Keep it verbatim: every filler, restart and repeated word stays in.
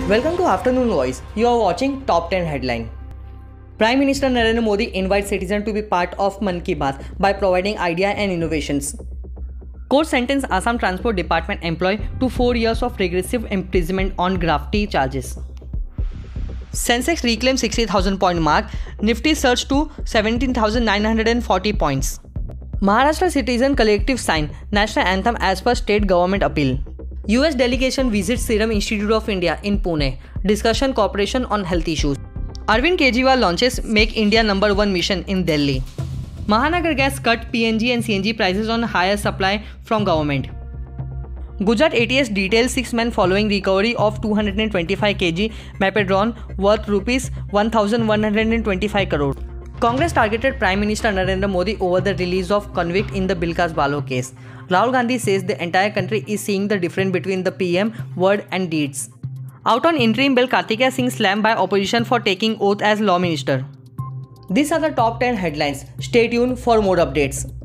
Welcome to Afternoon Voice. You are watching Top ten Headline. Prime Minister Narendra Modi invites citizens to be part of Mann Ki Baat by providing ideas and innovations. Court sentenced Assam Transport Department employee to four years of regressive imprisonment on grafty charges. Sensex reclaimed sixty thousand point mark. Nifty surged to seventeen thousand nine hundred forty points. Maharashtra Citizen Collective signed National Anthem as per State Government appeal. U S delegation visits Serum Institute of India in Pune. Discussion cooperation on health issues. Arvind Kejriwal launches Make India Number One mission in Delhi. Mahanagar Gas cut P N G and C N G prices on higher supply from government. Gujarat A T S details six men following recovery of two hundred twenty-five kilograms methadone worth rupees one thousand one hundred twenty-five crore. Congress targeted Prime Minister Narendra Modi over the release of convict in the Bilkas Balo case. Rahul Gandhi says the entire country is seeing the difference between the P M word and deeds. Out on interim bill, Kartikeya Singh slammed by opposition for taking oath as law minister. These are the top ten headlines. Stay tuned for more updates.